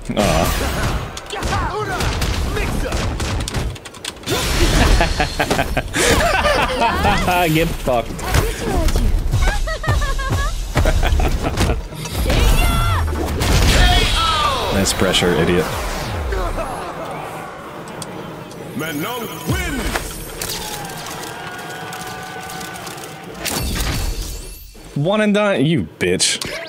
Get fucked. Nice pressure, idiot. Manon wins! One and done, you bitch.